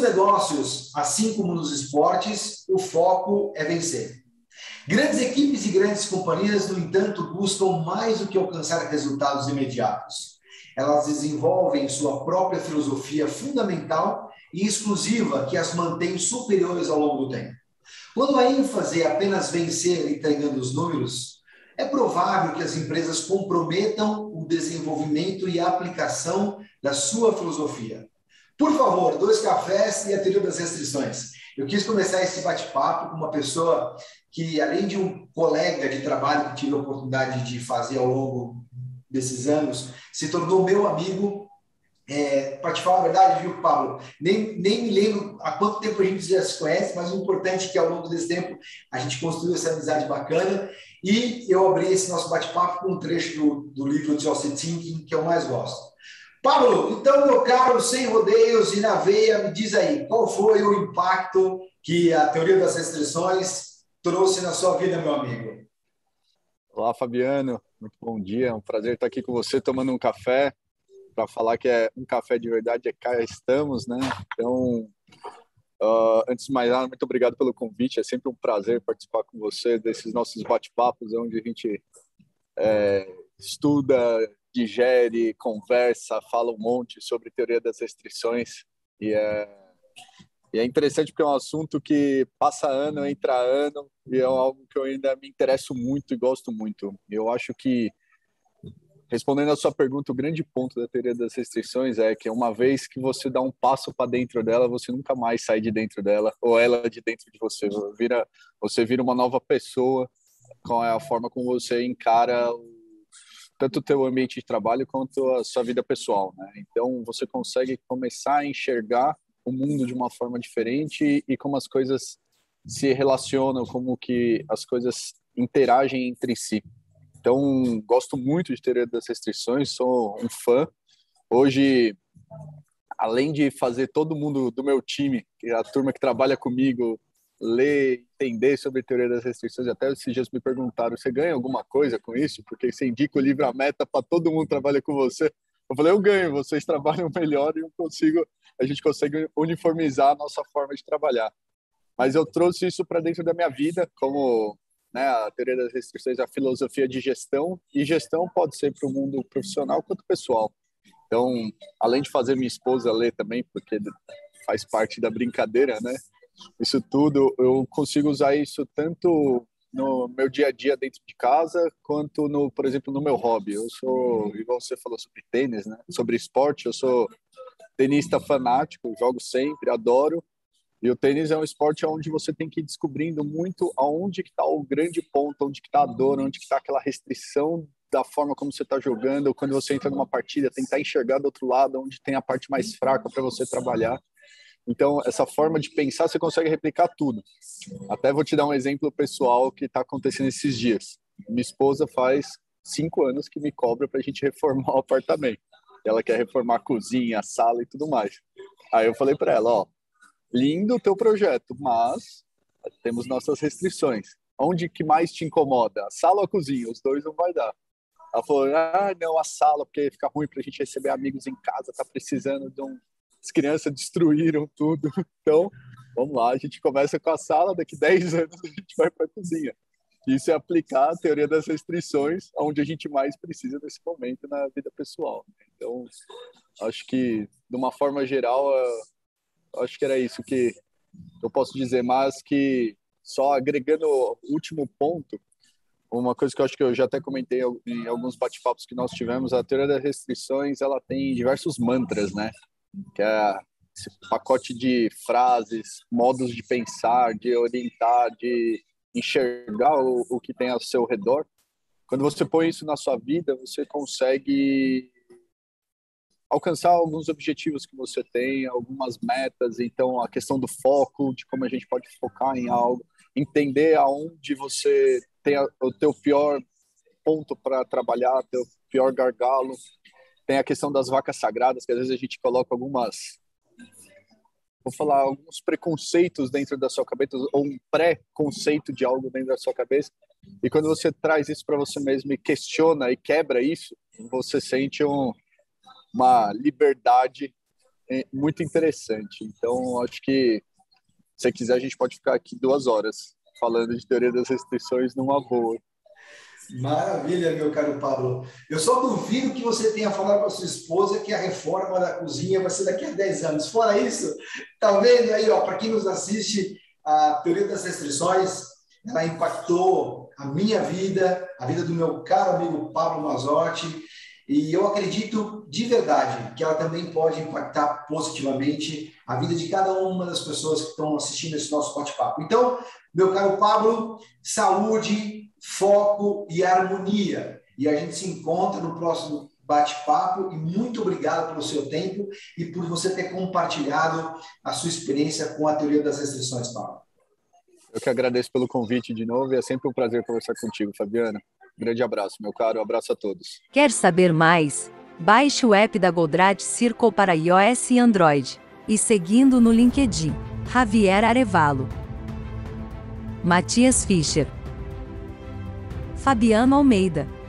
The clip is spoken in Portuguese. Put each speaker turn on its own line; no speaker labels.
negócios, assim como nos esportes, o foco é vencer. Grandes equipes e grandes companhias, no entanto, buscam mais do que alcançar resultados imediatos. Elas desenvolvem sua própria filosofia fundamental e exclusiva que as mantém superiores ao longo do tempo. Quando a ênfase é apenas vencer entregando os números, é provável que as empresas comprometam o desenvolvimento e a aplicação da sua filosofia. Por favor, 2 cafés e a teoria das restrições. Eu quis começar esse bate-papo com uma pessoa que, além de um colega de trabalho que tive a oportunidade de fazer ao longo desses anos, se tornou meu amigo. Para te falar a verdade, viu, Paulo? Nem me lembro há quanto tempo a gente já se conhece, mas o importante é que ao longo desse tempo a gente construiu essa amizade bacana e eu abri esse nosso bate-papo com um trecho do livro Jocelyn Thinking, que eu mais gosto. Paulo, então, meu caro, sem rodeios e na veia, me diz aí, qual foi o impacto que a teoria das restrições trouxe na sua vida, meu amigo?
Olá, Fabiano. Muito bom dia. É um prazer estar aqui com você tomando um café. Para falar que é um café de verdade, cá estamos, né? Então, antes de mais nada, muito obrigado pelo convite. É sempre um prazer participar com você desses nossos bate-papos, onde a gente estuda, digere, conversa, fala um monte sobre teoria das restrições. E é interessante porque é um assunto que passa ano, entra ano, e é algo que eu ainda me interesso muito e gosto muito. Eu acho que, respondendo a sua pergunta, o grande ponto da teoria das restrições é que uma vez que você dá um passo para dentro dela, você nunca mais sai de dentro dela, ou ela de dentro de você. Você vira uma nova pessoa, com a forma como você encara tanto o teu ambiente de trabalho quanto a sua vida pessoal, né? Então, você consegue começar a enxergar o mundo de uma forma diferente e como as coisas se relacionam, como que as coisas interagem entre si. Então, gosto muito de teoria das restrições, sou um fã. Hoje, além de fazer todo mundo do meu time, a turma que trabalha comigo, ler, entender sobre teoria das restrições, até esses dias me perguntaram, você ganha alguma coisa com isso? Porque você indica o livro A Meta para todo mundo que trabalha com você. Eu falei, eu ganho, vocês trabalham melhor e a gente consegue uniformizar a nossa forma de trabalhar. Mas eu trouxe isso para dentro da minha vida, como, né, a teoria das restrições, a filosofia de gestão, e gestão pode ser para o mundo profissional quanto pessoal. Então, além de fazer minha esposa ler também, porque faz parte da brincadeira, né? Isso tudo, eu consigo usar isso tanto no meu dia a dia dentro de casa, quanto, por exemplo, no meu hobby. Eu sou, igual você falou sobre tênis, né? Sobre esporte, eu sou tenista fanático, jogo sempre, adoro. E o tênis é um esporte onde você tem que ir descobrindo muito aonde que está o grande ponto, onde que está a dor, onde que está aquela restrição da forma como você está jogando, ou quando você entra numa partida, tentar enxergar do outro lado, onde tem a parte mais fraca para você trabalhar. Então, essa forma de pensar, você consegue replicar tudo. Até vou te dar um exemplo pessoal que está acontecendo esses dias. Minha esposa faz 5 anos que me cobra para a gente reformar o apartamento. Ela quer reformar a cozinha, a sala e tudo mais. Aí eu falei para ela, ó, lindo o teu projeto, mas temos nossas restrições. Onde que mais te incomoda? A sala ou a cozinha? Os dois não vai dar. Ela falou, não, a sala, porque fica ruim pra gente receber amigos em casa, tá precisando de um... As crianças destruíram tudo. Então, vamos lá, a gente começa com a sala, daqui 10 anos a gente vai pra cozinha. Isso é aplicar a teoria das restrições onde a gente mais precisa nesse momento na vida pessoal. Então, acho que, de uma forma geral, acho que era isso que eu posso dizer, mas que só agregando o último ponto, uma coisa que eu acho que eu já até comentei em alguns bate-papos que nós tivemos, a teoria das restrições, ela tem diversos mantras, né? Que é esse pacote de frases, modos de pensar, de orientar, de enxergar o que tem ao seu redor. Quando você põe isso na sua vida, você consegue alcançar alguns objetivos que você tem, algumas metas. Então, a questão do foco, de como a gente pode focar em algo, entender aonde você tem o teu pior ponto para trabalhar, teu pior gargalo. Tem a questão das vacas sagradas, que às vezes a gente coloca alguns preconceitos dentro da sua cabeça, ou um pré-conceito de algo dentro da sua cabeça. E quando você traz isso para você mesmo e questiona e quebra isso, você sente uma liberdade muito interessante. Então, acho que, se você quiser, a gente pode ficar aqui 2 horas falando de teoria das restrições numa boa.
Maravilha, meu caro Pablo. Eu só duvido que você tenha falado para sua esposa que a reforma da cozinha vai ser daqui a 10 anos. Fora isso, tá vendo aí, ó, para quem nos assiste, a teoria das restrições, ela impactou a minha vida, a vida do meu caro amigo Pablo Mazzotti, e eu acredito de verdade que ela também pode impactar positivamente a vida de cada uma das pessoas que estão assistindo esse nosso bate-papo. Então, meu caro Pablo, saúde, foco e harmonia. E a gente se encontra no próximo bate-papo e muito obrigado pelo seu tempo e por você ter compartilhado a sua experiência com a teoria das restrições, Pablo.
Eu que agradeço pelo convite de novo e é sempre um prazer conversar contigo, Fabiana. Grande abraço, meu caro, abraço a todos.
Quer saber mais? Baixe o app da Goldratt Circle para iOS e Android. E seguindo no LinkedIn, Javier Arevalo, Matias Fischer, Fabiano Almeida.